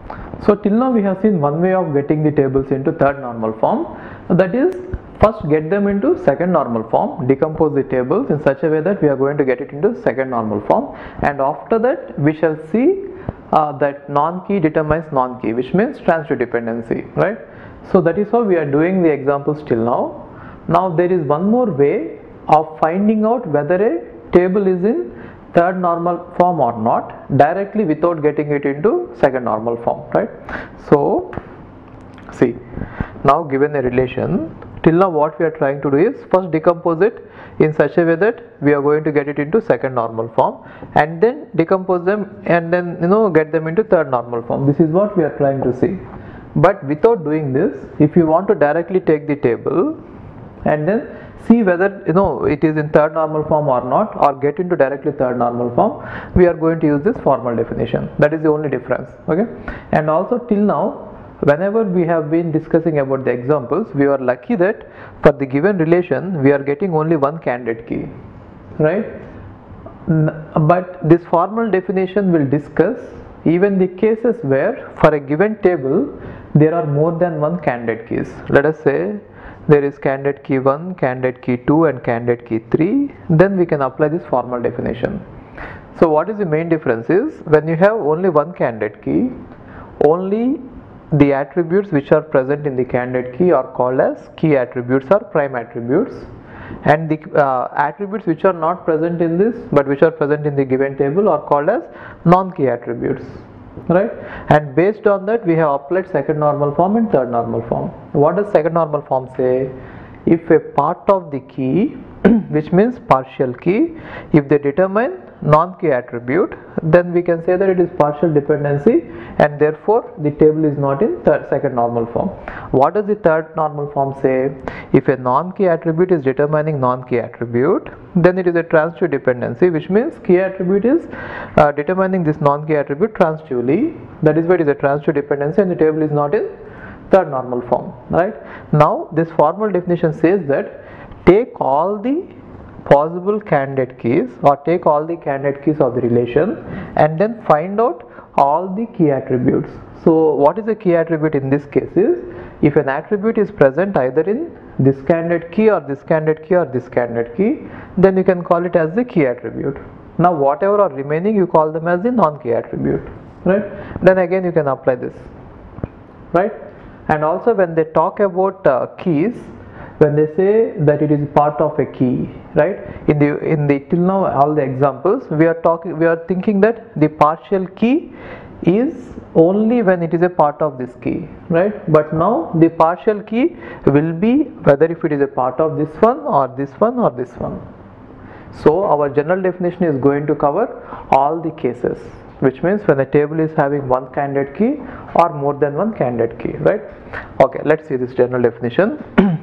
So till now we have seen one way of getting the tables into third normal form, that is first get them into second normal form, decompose the tables in such a way that we are going to get it into second normal form, and after that we shall see that non-key determines non-key, which means transitive dependency, right? So that is how we are doing the examples till now. Now there is one more way of finding out whether a table is in third normal form or not directly without getting it into second normal form, right? So see, now given a relation, till now what we are trying to do is first decompose it in such a way that we are going to get it into second normal form, and then decompose them and then get them into third normal form. This is what we are trying to see. But without doing this, if you want to directly take the table and then see whether it is in third normal form or not, or get into directly third normal form, we are going to use this formal definition. That is the only difference, okay? And also till now, whenever we have been discussing about the examples, we are lucky that for the given relation we are getting only one candidate key, right? But this formal definition will discuss even the cases where for a given table there are more than one candidate keys. Let us say there is candidate key 1, candidate key 2 and candidate key 3, then we can apply this formal definition. So what is the main difference is, when you have only one candidate key, only the attributes which are present in the candidate key are called as key attributes or prime attributes, and the attributes which are not present in this but which are present in the given table are called as non-key attributes, right? And based on that we have applied second normal form and third normal form. What does second normal form say? If a part of the key which means partial key, if they determine non-key attribute, then we can say that it is partial dependency and therefore the table is not in second normal form. What does the third normal form say? If a non-key attribute is determining non-key attribute, then it is a transitive dependency, which means key attribute is determining this non-key attribute transitively. That is why it is a transitive dependency and the table is not in third normal form, right? Now this formal definition says that take all the possible candidate keys or take all the candidate keys of the relation and then find out all the key attributes. So what is a key attribute in this case is, if an attribute is present either in this candidate key or this candidate key or this candidate key, then you can call it as the key attribute. Now whatever are remaining, you call them as the non-key attribute, right? Then again you can apply this, right? And also when they talk about keys, when they say that it is part of a key, right? In the till now all the examples we are thinking that the partial key is only when it is a part of this key, right? But now the partial key will be whether if it is a part of this one or this one or this one. So our general definition is going to cover all the cases, which means when a table is having one candidate key or more than one candidate key, right? Okay, let's see this general definition.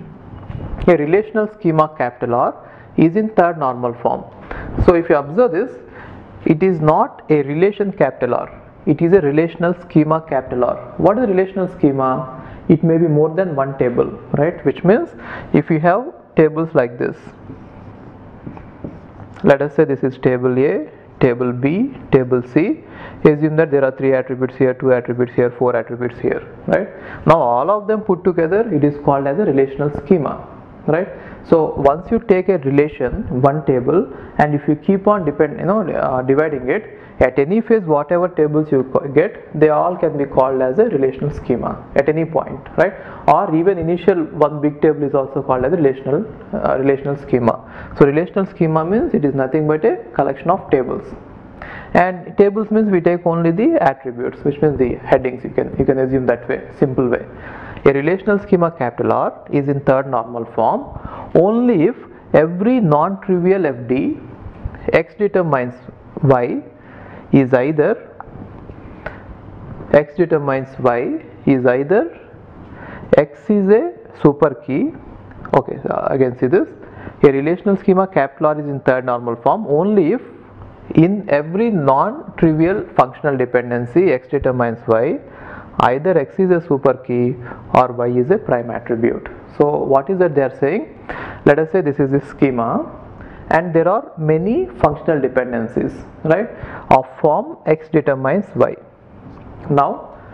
A relational schema capital R is in third normal form. So if you observe this, it is not a relation capital R, it is a relational schema capital R. What is a relational schema? It may be more than one table, right? Which means if you have tables like this, let us say this is table A, table B, table C. Assume that there are 3 attributes here, 2 attributes here, 4 attributes here, right? Now all of them put together, it is called as a relational schema, right? So once you take a relation, one table, and if you keep on dividing it, at any phase whatever tables you get, they all can be called as a relational schema at any point, right? Or even initial one big table is also called as a relational schema. So relational schema means it is nothing but a collection of tables, and tables means we take only the attributes, which means the headings. You can assume that way, simple way. A relational schema capital R is in third normal form only if every non-trivial FD x determines y is either x is a super key. Okay, again see this. A relational schema capital R is in third normal form only if in every non-trivial functional dependency x determines y, either x is a super key or y is a prime attribute. So what is that they are saying? Let us say this is a schema and there are many functional dependencies, right, of form x determines y. Now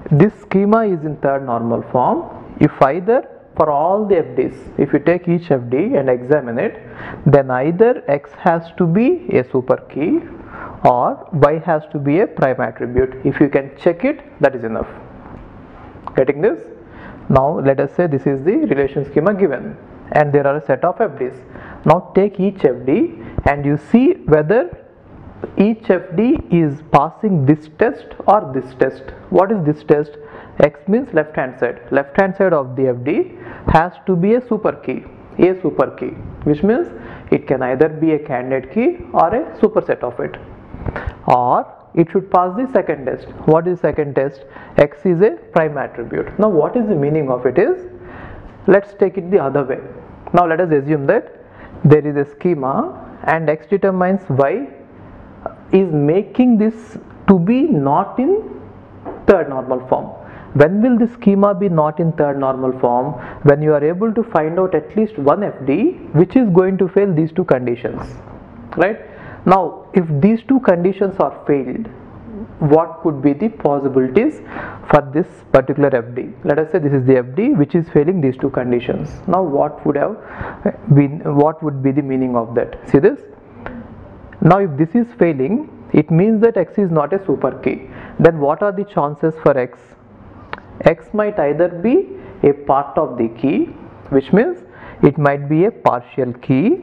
this schema is in third normal form if either for all the FDs, if you take each FD and examine it, then either X has to be a super key or Y has to be a prime attribute. If you can check it, that is enough. Getting this? Now let us say this is the relation schema given and there are a set of FDs. Now take each FD and you see whether each FD is passing this test or this test. What is this test? X means left hand side. Left hand side of the FD has to be a super key, which means it can either be a candidate key or a superset of it, or it should pass the second test. What is second test? X is a prime attribute. Now what is the meaning of it is, let's take it the other way. Now let us assume that there is a schema and X determines Y is making this to be not in third normal form. When will the schema be not in third normal form? When you are able to find out at least one FD which is going to fail these two conditions, right? Now if these two conditions are failed, what could be the possibilities for this particular FD? Let us say this is the FD which is failing these two conditions. Now what would be the meaning of that? See this? Now if this is failing, it means that X is not a super key. Then what are the chances for X? X might either be a part of the key, which means it might be a partial key,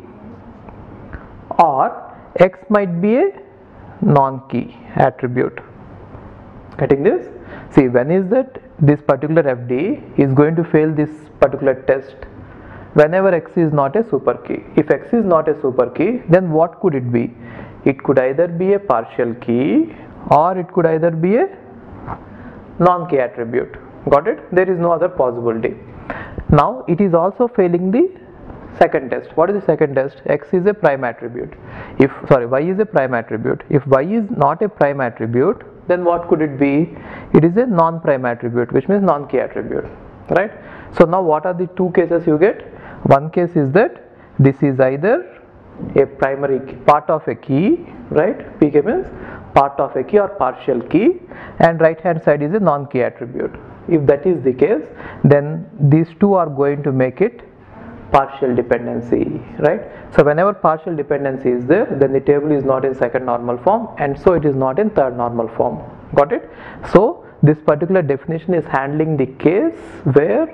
or X might be a non-key attribute. Getting this? See, when is that this particular FD is going to fail this particular test? Whenever X is not a super key. If X is not a super key, then what could it be? It could either be a partial key or it could either be a non-key attribute. Got it? There is no other possibility. Now it is also failing the second test. What is the second test? X is a prime attribute. Y is a prime attribute. If Y is not a prime attribute, then what could it be? It is a non-prime attribute, which means non-key attribute, right? So now what are the two cases you get? One case is that this is either a primary key, part of a key, right? PK means part of a key or partial key, and right hand side is a non-key attribute. If that is the case, then these two are going to make it partial dependency, right? So whenever partial dependency is there, then the table is not in second normal form, and so it is not in third normal form. Got it? So this particular definition is handling the case where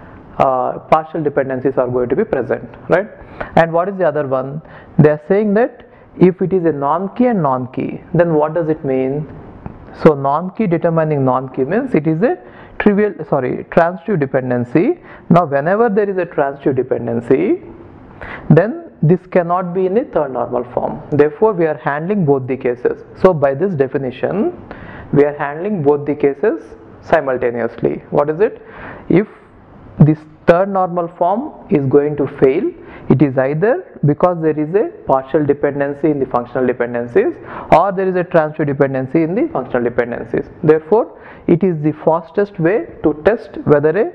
partial dependencies are going to be present, right? And what is the other one? They are saying that if it is a non-key and non-key, then what does it mean? So non-key determining non-key means it is a transitive dependency. Now whenever there is a transitive dependency, then this cannot be in a third normal form. Therefore we are handling both the cases. So by this definition, we are handling both the cases simultaneously. What is it? If this third normal form is going to fail, it is either because there is a partial dependency in the functional dependencies, or there is a transitive dependency in the functional dependencies. Therefore it is the fastest way to test whether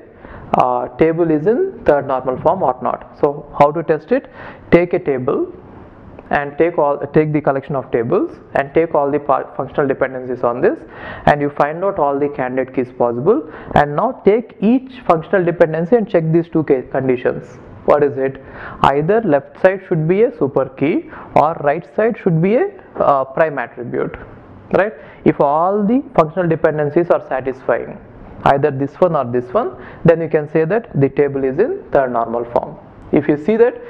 a table is in third normal form or not. So how to test it? Take a table and take the collection of tables and take all the functional dependencies on this, and you find out all the candidate keys possible, and now take each functional dependency and check these two conditions. What is it? Either left side should be a super key or right side should be a prime attribute, right? If all the functional dependencies are satisfying, either this one or this one, then you can say that the table is in third normal form. If you see that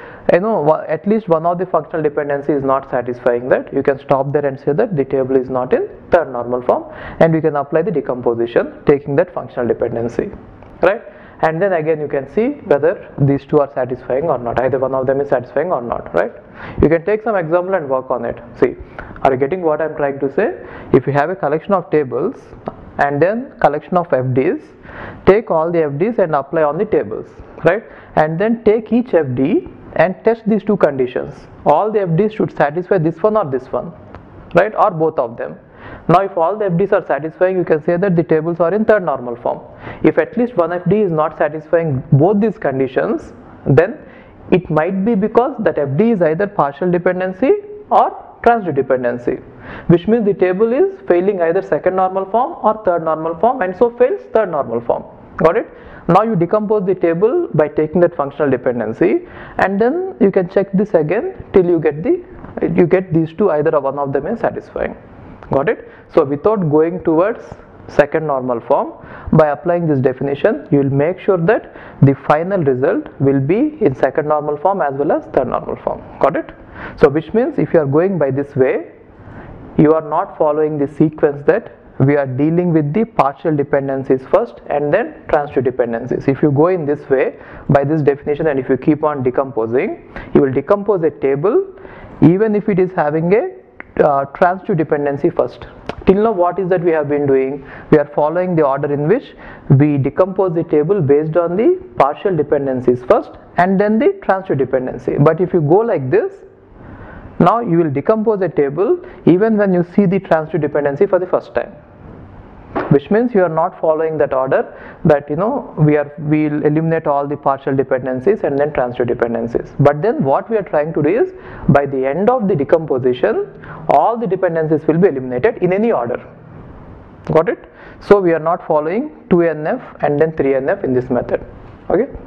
at least one of the functional dependency is not satisfying that, you can stop there and say that the table is not in third normal form, and you can apply the decomposition taking that functional dependency, right? And then again you can see whether these two are satisfying or not, either one of them is satisfying or not, right? You can take some example and work on it. See, are you getting what I am trying to say? If you have a collection of tables and then collection of FDs, take all the FDs and apply on the tables, right? And then take each FD and test these two conditions. All the FDs should satisfy this one or this one, right? Or both of them. Now if all the FDs are satisfying, you can say that the tables are in third normal form. If at least one FD is not satisfying both these conditions, then it might be because that FD is either partial dependency or transitive dependency, which means the table is failing either second normal form or third normal form, and so fails third normal form. Got it? Now you decompose the table by taking that functional dependency, and then you can check this again till you get these two, either one of them is satisfying. Got it? So without going towards second normal form, by applying this definition, you will make sure that the final result will be in second normal form as well as third normal form. Got it? So which means if you are going by this way, you are not following the sequence that we are dealing with the partial dependencies first and then transitive dependencies. If you go in this way by this definition, and if you keep on decomposing, you will decompose a table even if it is having a transitive dependency first. Till now, what is that we have been doing? We are following the order in which we decompose the table based on the partial dependencies first and then the transitive dependency. But if you go like this, now you will decompose a table even when you see the transitive dependency for the first time, which means you are not following that order, that we'll eliminate all the partial dependencies and then transitive dependencies. But then what we are trying to do is, by the end of the decomposition, all the dependencies will be eliminated in any order. Got it? So we are not following 2NF and then 3NF in this method. Okay.